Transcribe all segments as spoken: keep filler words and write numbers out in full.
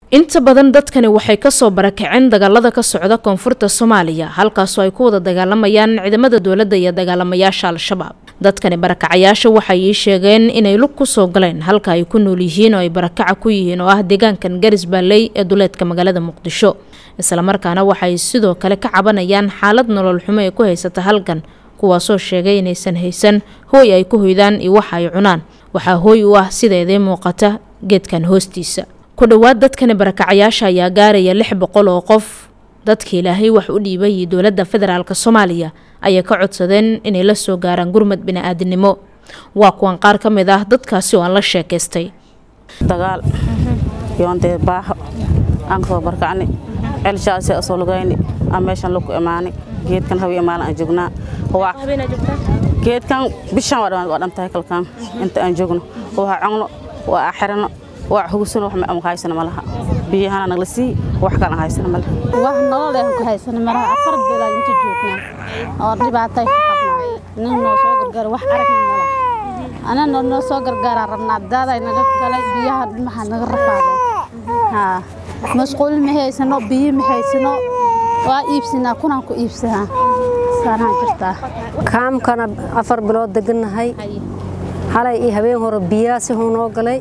inta badan dadkani waxay ka soo barakaceen dagaalada ka socda koonfurta Soomaaliya halkaas oo ay ku wada dagaalamayaan ciidamada dawladda iyo dagaalamayaasha Al-Shabaab. dadkani barakacayaasha waxay sheegeen inay lug ku soo galeen halka ay ku nool yihiin oo ay barakaca ku yihiin oo ah deegaankan Garis Baaley ee duleedka magaalada Muqdisho. isla markaana waxay sidoo kale ka cabanayaan xaalad nolol xumo ee ku haysata halkan kuwaasoo sheegay inaysan haysan hooy ay ku hoydaan iyo wax ay cunaan. waxa hooy u ah sideedee muuqata geedkan hoostiisa. ku dhawaad dadkani barakacayaasha ayaa gaaraya lix boqol oo qof. dadkii Ilaahay wax u dhiibay dawladda federaalka Soomaaliya ayaa ka codsadeen inay la soo gaaraan gurmad bini'aadanimo. waa kuwan qaar ka mid ah dadkaasi oo aan la sheekaystay. dagaal yoonte baax aan soo barkacni elshaasi asoo lugayni aan meeshan lagu imaanay geedkan hawi imaan aan joognaa waa geedkan bishan waa dhantahay kalkan inta aan joogno waa cagno waa xirano waa hugsan wax ma haysan malaha biyahana naga sii wax kala haysan malaha wax nolol ah ku haysan malaha afar bilaa inta joognaa oo dhibaatay qabnaa nin noo soo gargaar wax aragna malaha ana noo soo gargaar rabnaa daada inaga kala biyaha dhimaha naga rafaadeen ha masquul ma haysano biyo ma haysano waa iibsina kuna ku iibsaha saana jirta kaam kana afar bilood deganahay halay iyo habeen hore biyo si hoonoo galay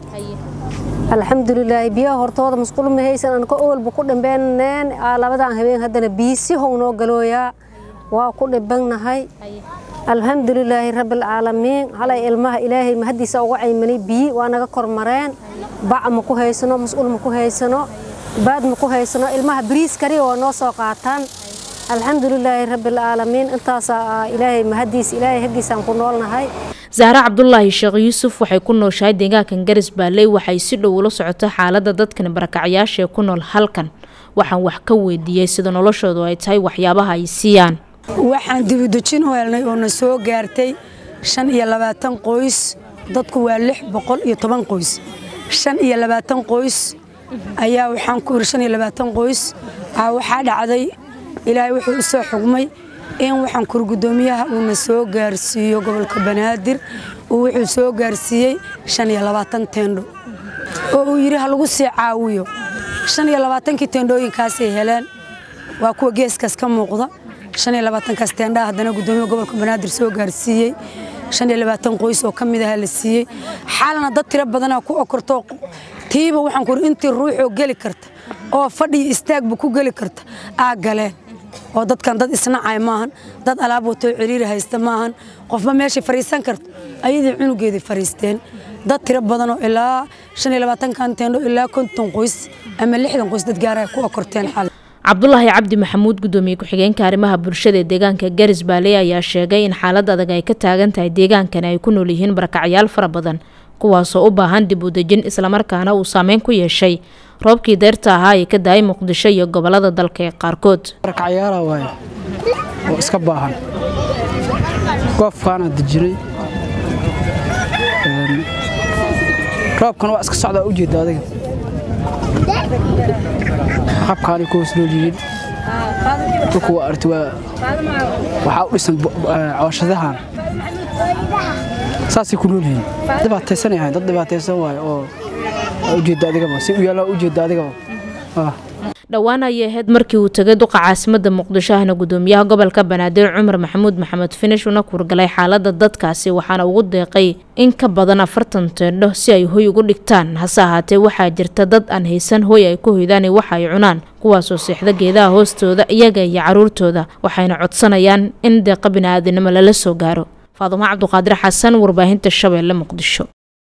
alxamdulillaah biyo hortooda masquul ma haysan aan ka oolba ku dhanbeeneen labadaan habeen hadana biyo si hoonoo galooya waa ku dhibanahay alxamdulillaah rabbil caalamiin halay ilmaha ilaahay ma hadiisa uga caymanay biyo waa naga kormareen bac ma ku haysano masquul ma ku haysano baad ma ku haysano ilmaha bariis kari oo noo soo qaataan alxamdulillaah rabbil caalamiin intaas ilaahay ma hadiis ilaahay hagiisaan ku noolnahay. Zahra Cabdullaahi Sheekh Yuusuf waxay ku nooshahay deegaankan Garis Baaley waxay si dhow ula socotaa xaaladda dadkan barakacayaasha ku nool halkan. waxaan wax ka weydiiyay sida noloshoodu ay tahay waxyaabaha ay siiyaan. waxaan dib u dejin weelnay oo na soo gaartay shan iyo labaatan qoys dadku waa lix boqol iyo toban qoys shan iyo labaatan qoys ayaa waxaan ku shan iyo labaatan qoys waxa dhacday ilaahay wuxuu soo xugmay in waxaan kur gudoomiyaha uu na soo gaarsiiyo gobolka Banaadir uu wuxuu soo gaarsiiyay shan iyo labaatan teendo oo uu yiri ha lagu sii caawiyo shan iyo labaatan ki teendooyinkaas ay heleen waa kuwa geeskaas ka muuqda shan iyo labaatan kaas teenda hadana gudoomiyaha gobolka Banaadir soo gaarsiiyay shan iyo labaatan qoys oo kamid ah la siiyay xaalana dad tiro badan ku okorto tiiba waxaan ku intii ruux oo gali karta oo fadhi istaagba ku gali karta aa galeen oo dadkan dad isnacay maahan dad alaab wato ciriir haysta maahan qofba meesha fariisan karto ayadii cunugeedii fariisteen dad tiro badan oo ilaa shan iyo labaatan kan teendo ilaa konton qoys ama lixdan qoys dad gaar ah ku okorteen xal. Cabdullaahi Cabdi Maxamuud gudoomiye ku xigeenka arrimaha bulshada deegaanka Garis Baaley ayaa sheegay in xaalad adag ay ka taagan tahay deegaankan ay ku nool yihiin barakacayaal fara badan kuwaasoo u baahan dib u dejin isla markaana uu saameyn ku yeeshay roobkii deerta ahaa ee ka daay Muqdisho iyo gobolada dalka ee qaarkood. barakacayaal waay oo iska baahan qofkaana dejinay roobkan waa iska socda u jeedaa adiga qabkaani ku soo jeedin kuwa artwa waxa u dhisan cawshadahan saasi ku noolyihiin dhibaataysan yahay dad dhibaataysan waay oo u jeedaa adiga si u yaala u jeedaa adiga ah dhawaan ay ahayd markii uu tagay duqa caasimadda Muqdisho ahna gudoomiyaha gobolka Banaadir Cumar Maxamuud Maxamed Finish una kurgalay xaaladda dadkaasi waxaana ugu deeqay in ka badan afartan teendho si ay hoy ugu dhigtaan hase ahaatee waxaa jirta dad aan haysan hoy ay ku hoydaan wax ay cunaan kuwaasoo seexda geedaha hoostooda iyaga iyo caruurtooda waxayna codsanayaan in deeqa bini'aadanimo lala soo gaaro. Faadumo Cabduqaadir Xasan warbaahinta Shabeelle Muqdisho.